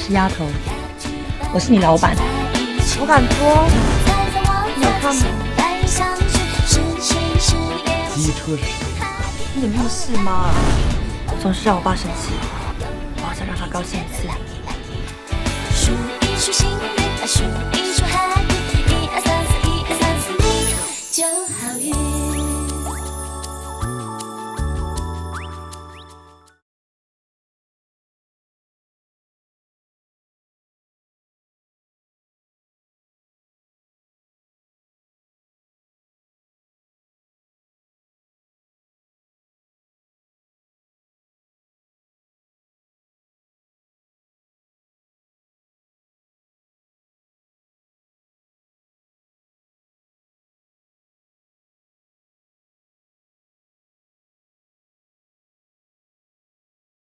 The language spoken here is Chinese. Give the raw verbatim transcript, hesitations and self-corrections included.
是丫头，我是你老板。 我敢说，你有看吗？ 机车是谁？ 你有屁事吗？总是让我爸生气，我好想让他高兴一次。